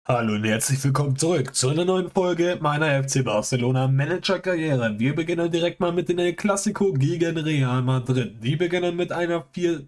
Hallo und herzlich willkommen zurück zu einer neuen Folge meiner FC Barcelona Manager-Karriere. Wir beginnen direkt mal mit dem El Clasico gegen Real Madrid. Die beginnen mit einer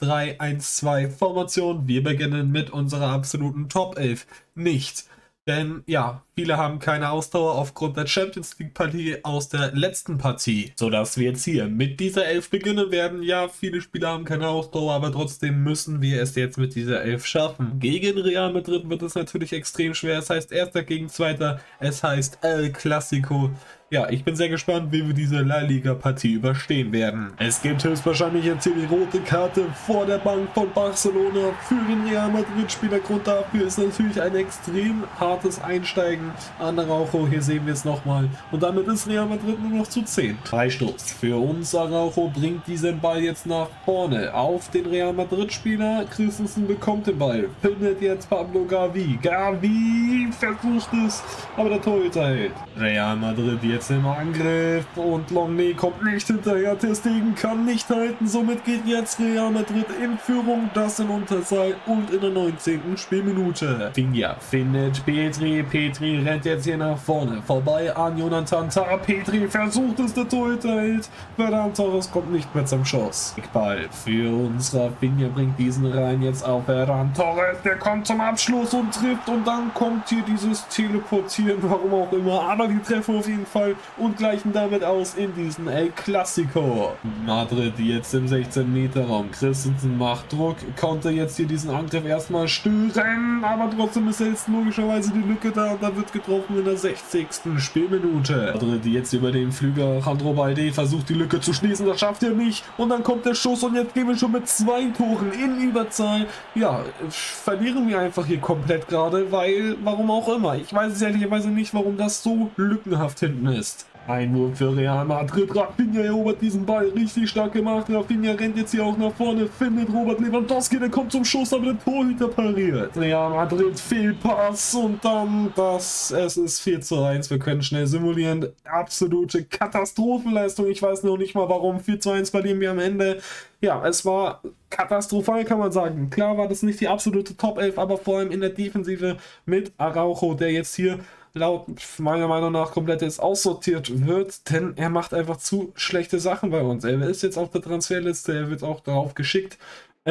4-3-1-2 Formation. Wir beginnen mit unserer absoluten Top 11 nicht. Denn ja, viele haben keine Ausdauer aufgrund der Champions League Partie aus der letzten Partie. Sodass wir jetzt hier mit dieser 11 beginnen werden. Ja, viele Spieler haben keine Ausdauer, aber trotzdem müssen wir es jetzt mit dieser 11 schaffen. Gegen Real Madrid wird es natürlich extrem schwer. Es heißt Erster gegen Zweiter. Es heißt El Clasico. Ja, ich bin sehr gespannt, wie wir diese La Liga-Partie überstehen werden. Es gibt höchstwahrscheinlich jetzt hier die rote Karte vor der Bank von Barcelona für den Real Madrid-Spieler. Grund dafür ist natürlich ein extrem hartes Einsteigen an Araujo. Hier sehen wir es nochmal. Und damit ist Real Madrid nur noch zu 10. Freistoß für uns. Araujo bringt diesen Ball jetzt nach vorne auf den Real Madrid-Spieler. Christensen bekommt den Ball. Findet jetzt Pablo Gavi. Gavi versucht es, aber der Torhüter hält. Real Madrid jetzt im Angriff und Longley kommt nicht hinterher. Ter Stegen kann nicht halten. Somit geht jetzt Real Madrid in Führung. Das in Unterzahl und in der 19. Spielminute. Finja findet Petri. Petri rennt jetzt hier nach vorne. Vorbei an Jonathan Tah. Petri versucht es, der Torhüter hält. Ferran Torres kommt nicht mehr zum Schuss. Ball für uns. Rafinha bringt diesen rein jetzt auf Ferran Torres. Der kommt zum Abschluss und trifft. Und dann kommt hier dieses Teleportieren, warum auch immer. Aber die treffen auf jeden Fall und gleichen damit aus in diesen El Clasico. Madrid jetzt im 16-Meter-Raum. Christensen macht Druck, konnte jetzt hier diesen Angriff erstmal stören, aber trotzdem ist jetzt logischerweise die Lücke da und da wird getroffen in der 60. Spielminute. Madrid jetzt über den Flügel. Alejandro Balde versucht die Lücke zu schließen, das schafft er nicht und dann kommt der Schuss und jetzt gehen wir schon mit 2 Toren in Überzahl. Ja, verlieren wir einfach hier komplett gerade, weil, warum auch immer. Ich weiß es ehrlicherweise nicht, warum das so lückenhaft hinten ist. Einwurf für Real Madrid. Rafinha erobert diesen Ball. Richtig stark gemacht. Rafinha rennt jetzt hier auch nach vorne. Findet Robert Lewandowski. Der kommt zum Schuss, aber der Torhüter pariert. Real Madrid Fehlpass und dann es ist 4:1. Wir können schnell simulieren. Absolute Katastrophenleistung. Ich weiß noch nicht mal warum. 4:1 verlieren wir am Ende. Ja, es war katastrophal, kann man sagen. Klar war das nicht die absolute Top 11, aber vor allem in der Defensive mit Araujo, der jetzt hier laut meiner Meinung nach komplett jetzt aussortiert wird, denn er macht einfach zu schlechte Sachen bei uns. Er ist jetzt auf der Transferliste, er wird auch darauf geschickt.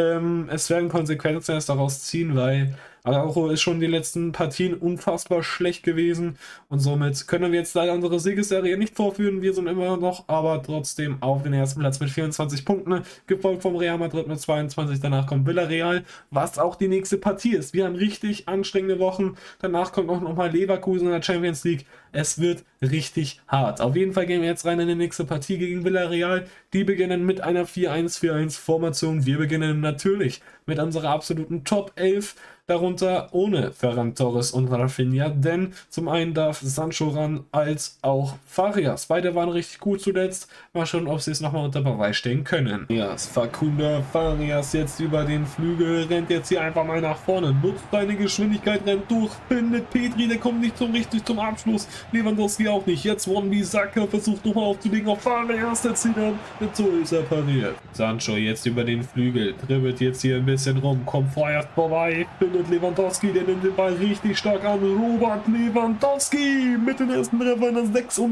Es werden Konsequenzen erst daraus ziehen, weil Araujo ist schon die letzten Partien unfassbar schlecht gewesen und somit können wir jetzt leider unsere Siegesserie nicht vorführen. Wir sind immer noch, aber trotzdem auf den ersten Platz mit 24 Punkten, gefolgt vom Real Madrid mit 22. Danach kommt Villarreal, was auch die nächste Partie ist. Wir haben richtig anstrengende Wochen. Danach kommt auch nochmal Leverkusen in der Champions League. Es wird richtig hart. Auf jeden Fall gehen wir jetzt rein in die nächste Partie gegen Villarreal. Die beginnen mit einer 4-1-4-1 Formation. Wir beginnen natürlich mit unserer absoluten Top 11. Darunter ohne Ferran Torres und Rafinha, denn zum einen darf Sancho ran, als auch Farias. Beide waren richtig gut zuletzt. Mal schauen, ob sie es nochmal unter Beweis stellen können. Ja, Facundo Farias jetzt über den Flügel, rennt jetzt hier einfach mal nach vorne, nutzt seine Geschwindigkeit, rennt durch, findet Petri, der kommt nicht so richtig zum Abschluss. Lewandowski auch nicht. Jetzt Wan-Bissaka versucht nochmal aufzulegen auf Farias, der zieht an, der Tor ist repariert. Sancho jetzt über den Flügel, dribbelt jetzt hier ein bisschen rum, kommt vorerst vorbei, findet Lewandowski, der nimmt den Ball richtig stark an. Robert Lewandowski mit dem ersten Treffer in der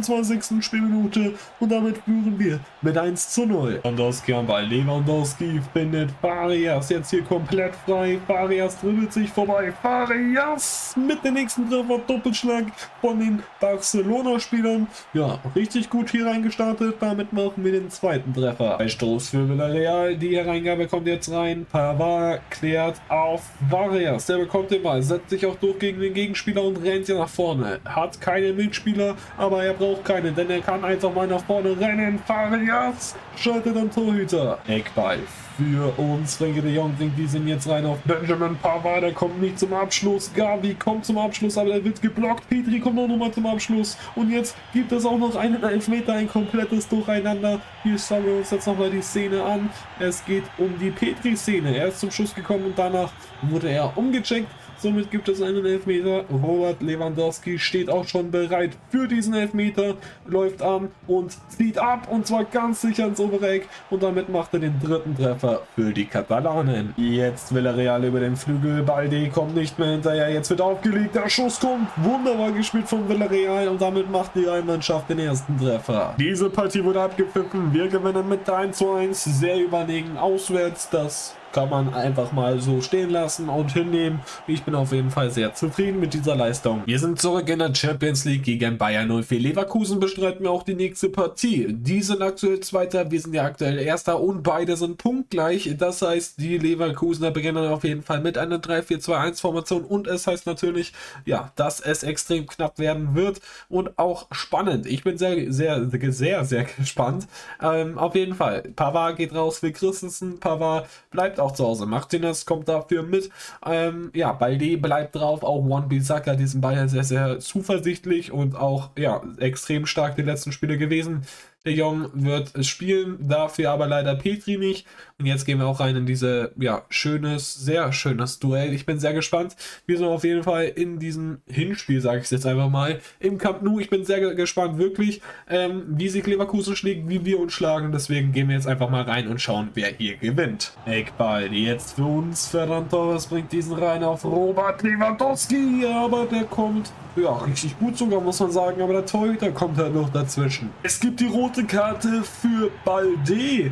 26. Spielminute und damit führen wir mit 1:0. Lewandowski am Ball. Lewandowski findet Farias jetzt hier komplett frei. Farias dribbelt sich vorbei. Farias mit dem nächsten Treffer. Doppelschlag von den Barcelona-Spielern. Ja, richtig gut hier reingestartet. Damit machen wir den zweiten Treffer. Freistoß für Villarreal. Die Hereingabe kommt jetzt rein. Pavard klärt auf Farias. Der bekommt den Ball, setzt sich auch durch gegen den Gegenspieler und rennt hier nach vorne. Hat keine Mitspieler, aber er braucht keine, denn er kann einfach mal nach vorne rennen. Farias schaltet am Torhüter. Eckball für uns. Frenkie de Jong bringt diesen jetzt rein auf Benjamin Pavard. Der kommt nicht zum Abschluss. Gavi kommt zum Abschluss, aber er wird geblockt. Petri kommt auch nochmal zum Abschluss. Und jetzt gibt es auch noch einen Elfmeter, ein komplettes Durcheinander. Hier schauen wir uns jetzt nochmal die Szene an. Es geht um die Petri-Szene. Er ist zum Schuss gekommen und danach wurde er umgecheckt. Somit gibt es einen Elfmeter. Robert Lewandowski steht auch schon bereit für diesen Elfmeter, läuft an und zieht ab, und zwar ganz sicher ins obere Eck, und damit macht er den dritten Treffer für die Katalanen. Jetzt Villarreal über den Flügel, Balde kommt nicht mehr hinterher, jetzt wird aufgelegt, der Schuss kommt, wunderbar gespielt von Villarreal, und damit macht die Mannschaft den ersten Treffer. Diese Partie wurde abgepfiffen, wir gewinnen mit 3:1, sehr überlegen auswärts, das kann man einfach mal so stehen lassen und hinnehmen. Ich bin auf jeden Fall sehr zufrieden mit dieser Leistung. Wir sind zurück in der Champions League. Gegen Bayern 04 Leverkusen bestreiten wir auch die nächste Partie. Die sind aktuell Zweiter, wir sind ja aktuell Erster, und beide sind punktgleich. Das heißt, die Leverkusener beginnen auf jeden Fall mit einer 3-4-2-1 Formation, und es heißt natürlich, ja, dass es extrem knapp werden wird und auch spannend. Ich bin sehr gespannt. Auf jeden Fall, Pavard geht raus für Christensen, Pavard bleibt auch zu Hause. Martinez kommt dafür mit. Ja, Balde bleibt drauf. Auch Wan-Bissaka, diesen Bayern sehr zuversichtlich und auch ja extrem stark die letzten Spiele gewesen. De Jong wird es spielen, dafür aber leider Petri nicht. Und jetzt gehen wir auch rein in diese, ja, sehr schönes Duell. Ich bin sehr gespannt. Wir sind auf jeden Fall in diesem Hinspiel, sage ich es jetzt einfach mal, im Camp Nou. Ich bin sehr gespannt, wirklich, wie sich Leverkusen schlägt, wie wir uns schlagen. Deswegen gehen wir jetzt einfach mal rein und schauen, wer hier gewinnt. Eckball jetzt für uns. Ferran Torres bringt diesen rein auf Robert Lewandowski, aber der kommt, ja, richtig gut sogar, muss man sagen, aber der Torhüter kommt halt noch dazwischen. Es gibt die rote Karte für Balde.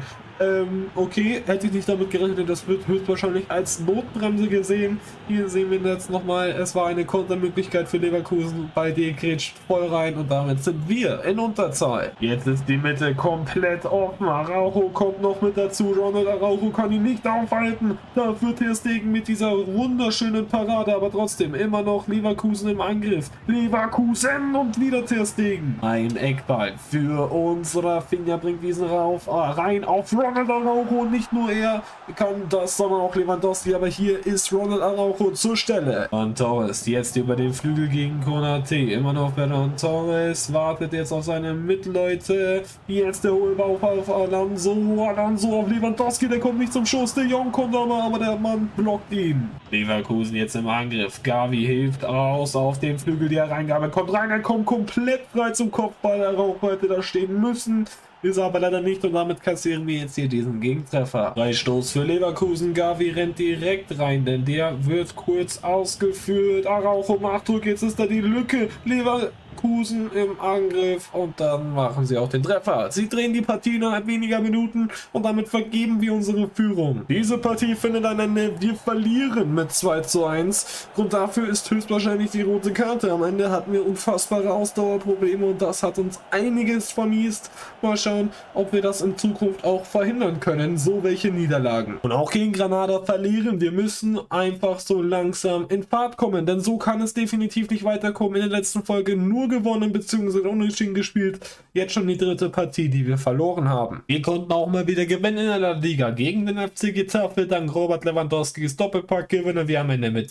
Okay, hätte ich nicht damit gerechnet, das wird höchstwahrscheinlich als Notbremse gesehen. Hier sehen wir jetzt nochmal, es war eine Kontermöglichkeit für Leverkusen. Balde grätscht voll rein, und damit sind wir in Unterzahl. Jetzt ist die Mitte komplett offen. Araujo kommt noch mit dazu. Ronald Araujo kann ihn nicht aufhalten. Dafür Ter Stegen mit dieser wunderschönen Parade, aber trotzdem immer noch Leverkusen im Angriff. Leverkusen, und wieder Ter Stegen. Ein Eckball für uns. Rafinha bringt diesen rein auf Ronald Araujo. Nicht nur er kann das, sondern auch Lewandowski, aber hier ist Ronald Araujo zur Stelle. Und Torres jetzt über den Flügel gegen Konate. Immer noch Ferran Torres wartet jetzt auf seine Mitleute. Jetzt der Hohlbauch auf Alonso auf Lewandowski, der kommt nicht zum Schuss. De Jong kommt aber der Mann blockt ihn. Leverkusen jetzt im Angriff. Gavi hilft aus auf den Flügel, die Hereingabe kommt rein, er kommt komplett frei zum Kopfball. Araujo hätte da stehen müssen. Ist aber leider nicht, und damit kassieren wir jetzt hier diesen Gegentreffer. Freistoß für Leverkusen. Gavi rennt direkt rein, denn der wird kurz ausgeführt. Araujo macht Druck, jetzt ist da die Lücke. Leverkusen im Angriff, und dann machen sie auch den Treffer. Sie drehen die Partie innerhalb weniger Minuten, und damit vergeben wir unsere Führung. Diese Partie findet ein Ende. Wir verlieren mit 2:1. Grund dafür ist höchstwahrscheinlich die rote Karte. Am Ende hatten wir unfassbare Ausdauerprobleme, und das hat uns einiges vermiest. Mal schauen, ob wir das in Zukunft auch verhindern können, so welche Niederlagen. Und auch gegen Granada verlieren. Wir müssen einfach so langsam in Fahrt kommen, denn so kann es definitiv nicht weiterkommen. In der letzten Folge nur gewonnen bzw. unentschieden gespielt. Jetzt schon die dritte Partie, die wir verloren haben. Wir konnten auch mal wieder gewinnen in der Liga gegen den FC Getafe. Dank Robert Lewandowskis Doppelpack gewinnen wir am Ende mit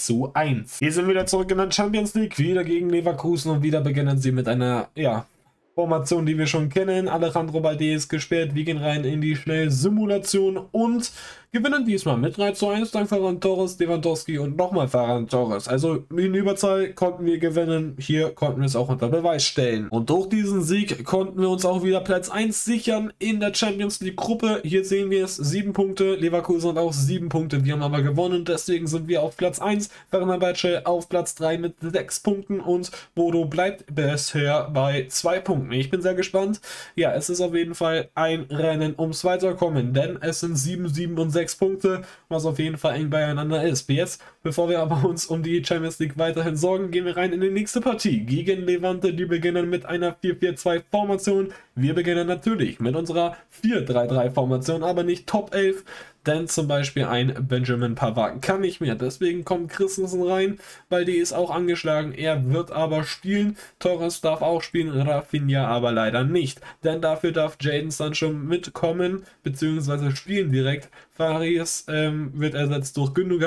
2:1. Wir sind wieder zurück in der Champions League, wieder gegen Leverkusen, und wieder beginnen sie mit einer, ja, Formation, die wir schon kennen. Alejandro Balde ist gesperrt. Wir gehen rein in die Schnellsimulation und gewinnen diesmal mit 3:1 dank Ferran Torres, Lewandowski und nochmal Ferran Torres. Also in Überzahl konnten wir gewinnen. Hier konnten wir es auch unter Beweis stellen. Und durch diesen Sieg konnten wir uns auch wieder Platz 1 sichern in der Champions League Gruppe. Hier sehen wir es, 7 Punkte. Leverkusen hat auch 7 Punkte. Wir haben aber gewonnen. Deswegen sind wir auf Platz 1. Fenerbahce auf Platz 3 mit 6 Punkten, und Bodo bleibt bisher bei 2 Punkten. Ich bin sehr gespannt. Ja, es ist auf jeden Fall ein Rennen ums Weiterkommen, denn es sind 7, 7 und 6 Punkte, was auf jeden Fall eng beieinander ist. Jetzt, bevor wir aber uns um die Champions League weiterhin sorgen, gehen wir rein in die nächste Partie gegen Levante. Die beginnen mit einer 4-4-2 Formation. Wir beginnen natürlich mit unserer 4-3-3 Formation, aber nicht Top 11. Denn zum Beispiel ein Benjamin Pavard kann nicht mehr. Deswegen kommt Christensen rein, weil die ist auch angeschlagen. Er wird aber spielen. Torres darf auch spielen, Rafinha aber leider nicht. Denn dafür darf Jadon Sancho mitkommen, beziehungsweise spielen direkt. Faris wird ersetzt durch Gündogan.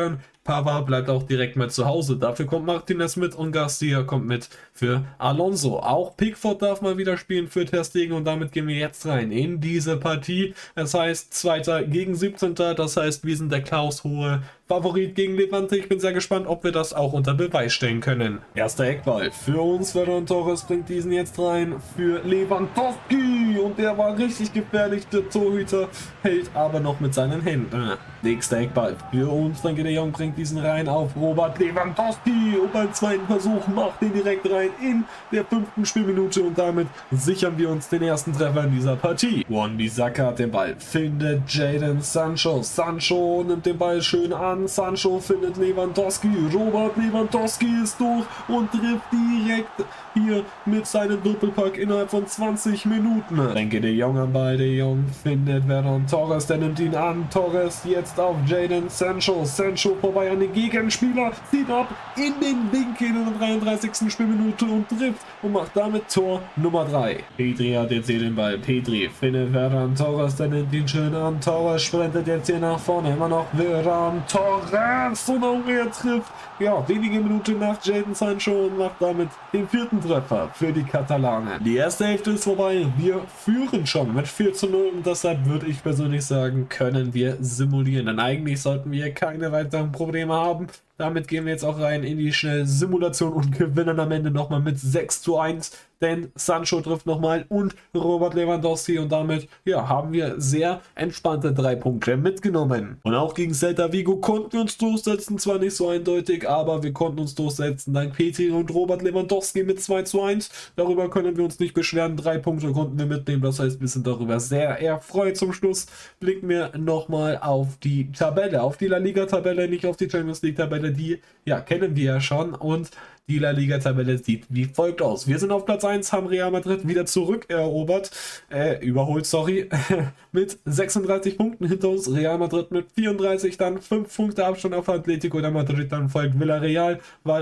Pavard bleibt auch direkt mal zu Hause. Dafür kommt Martinez mit und Garcia kommt mit für Alonso. Auch Pickford darf mal wieder spielen für Ter Stegen und damit gehen wir jetzt rein in diese Partie. Das heißt 2. gegen 17. Das heißt, wir sind der klaushohe Favorit gegen Levante. Ich bin sehr gespannt, ob wir das auch unter Beweis stellen können. Erster Eckball für uns. Ferran Torres bringt diesen jetzt rein für Lewandowski. Und der war richtig gefährlich. Der Torhüter hält aber noch mit seinen Händen. Nächster Eckball für uns. Frenkie de Jong bringt diesen rein auf Robert Lewandowski. Und beim zweiten Versuch macht den direkt rein in der 5. Spielminute. Und damit sichern wir uns den ersten Treffer in dieser Partie. Wan-Bissaka hat den Ball. Findet Jadon Sancho. Sancho nimmt den Ball schön an. Sancho findet Lewandowski. Robert Lewandowski ist durch und trifft direkt hier mit seinem Doppelpack innerhalb von 20 Minuten. Frenkie de Jong am Ball. De Jong findet Ferran Torres. Der nimmt ihn an. Torres jetzt auf Jadon Sancho. Sancho vorbei an den Gegenspieler. Zieht ab in den Winkel in der 33. Spielminute und trifft und macht damit Tor Nummer 3. Pedri hat jetzt hier den Ball. Pedri findet Ferran Torres. Der nimmt ihn schön an. Torres sprintet jetzt hier nach vorne. Immer noch Ferran Torres. Und auch er trifft. Ja, wenige Minuten nach Jadon Sancho und macht damit den 4. Treffer für die Katalanen. Die erste Hälfte ist vorbei. Wir führen schon mit 4:0 und deshalb würde ich persönlich sagen, können wir simulieren. Denn eigentlich sollten wir keine weiteren Probleme haben. Damit gehen wir jetzt auch rein in die Schnell-Simulation und gewinnen am Ende nochmal mit 6:1. Denn Sancho trifft nochmal und Robert Lewandowski und damit ja, haben wir sehr entspannte 3 Punkte mitgenommen. Und auch gegen Celta Vigo konnten wir uns durchsetzen, zwar nicht so eindeutig, aber wir konnten uns durchsetzen dank Pedri und Robert Lewandowski mit 2:1. Darüber können wir uns nicht beschweren, 3 Punkte konnten wir mitnehmen, das heißt wir sind darüber sehr erfreut. Zum Schluss blicken wir nochmal auf die Tabelle, auf die La Liga Tabelle, nicht auf die Champions League Tabelle, die ja kennen wir ja schon und die La Liga-Tabelle sieht wie folgt aus. Wir sind auf Platz 1, haben Real Madrid wieder zurückerobert, überholt, sorry, mit 36 Punkten hinter uns. Real Madrid mit 34, dann 5 Punkte Abstand auf Atletico de Madrid, dann folgt Villarreal,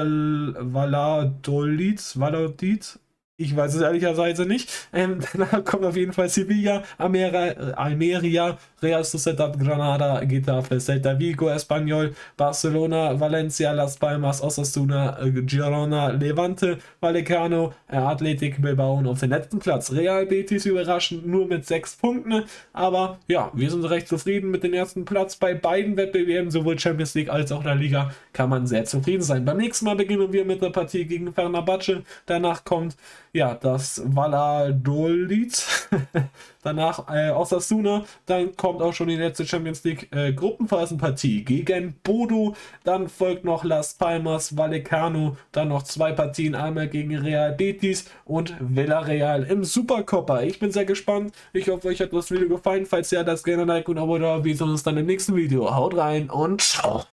Valladolid, ich weiß es ehrlicherweise nicht. Danach kommt auf jeden Fall Sevilla, Almeria, Real Sociedad, Granada, Getafe, Celta Vigo, Espanyol, Barcelona, Valencia, Las Palmas, Osasuna, Girona, Levante, Vallecano, Athletic Bilbao und auf den letzten Platz Real Betis überraschend nur mit 6 Punkten. Aber ja, wir sind recht zufrieden mit dem ersten Platz bei beiden Wettbewerben, sowohl Champions League als auch La Liga, kann man sehr zufrieden sein. Beim nächsten Mal beginnen wir mit der Partie gegen Fenerbahce. Danach kommt ja, das Valladolid, danach Osasuna, dann kommt auch schon die letzte Champions League Gruppenphasenpartie gegen Bodo, dann folgt noch Las Palmas, Vallecano, dann noch 2 Partien, einmal gegen Real Betis und Villarreal im Supercopa. Ich bin sehr gespannt, ich hoffe euch hat das Video gefallen, falls ja, das gerne Like und Abo da, wir sehen uns dann im nächsten Video. Haut rein und ciao!